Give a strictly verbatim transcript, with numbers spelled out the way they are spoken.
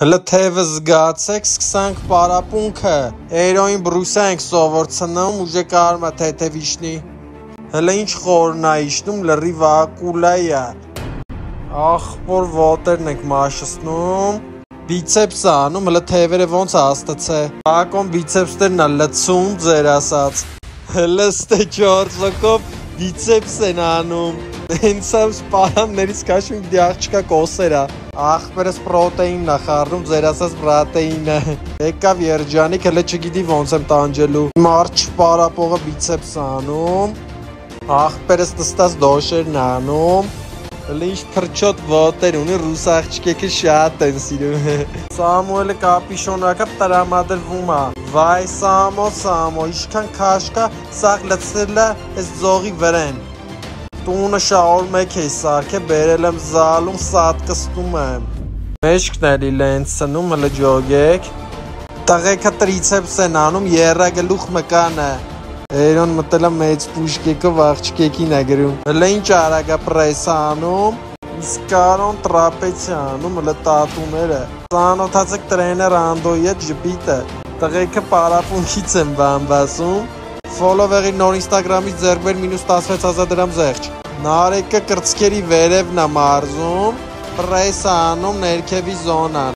Հələ թևը զգացեք, սկսանք պարապունքը, էրոին բրուսա ենք սովորցնում, ուժե կարմա թեթև իշնի, հələ ինչ խորն ա իշնում, լրիվ ակուլայա, ախպոր ոտերն ենք մաշսնում, բիցեպս ա անում, հələ թևերը ոնց ա աստացե, ակոն բիցեպսներն ա լծում ձեր ասած, հələ ստե չորձոքով բիցեպս են անում, հենցավ սպարաններից կաշում գդի աղջկա կոսեր ա, աղբերս պրոտեինն ա խարնում, ձեր ասած պրոտեինը, եկավ երջանիկ, հələ չգիտի ոնց եմ տանջելու, մարդ չպարապողը բիցեպս անում, աղբերս տստած դոշերն անում, հələ ինչ պրչոտ ոտեր ունի, ռուս աղջկեքը շատ են սիրում, Սամուելը կապիշոնակը տրամադրվում ա, վայ Սամո, Սամո, իշքան կաշկա, սաղ լծրել ա ես ձողի վրեն, տունը շաոր մեկ է սարք է, բերել եմ զալում, սատկստում եմ, մեջքն էլի լենցնում, հլը ջոգեք, տղեկը տրիցեպս են անում, երագլուխ մկան է, էրոն մտել է մեծ պուշկեկով աղջկեկին է գրում, հլը ինչ արագա պրես անում, իսկ կարոն տրապեցի անում, հլը տատուները, ծանոթացեք տրեներ անդոյի է ջպիտը, տղեկը պարապունքից եմ բամբասում, Ֆոլովերի նոր ինստագրամից ձեռքբեր մինուս տասնվեց հազար դրամ զեղչ, Նարեկը կրծքերի վերևն է մարզում, պրես անում ներքևի զոնան,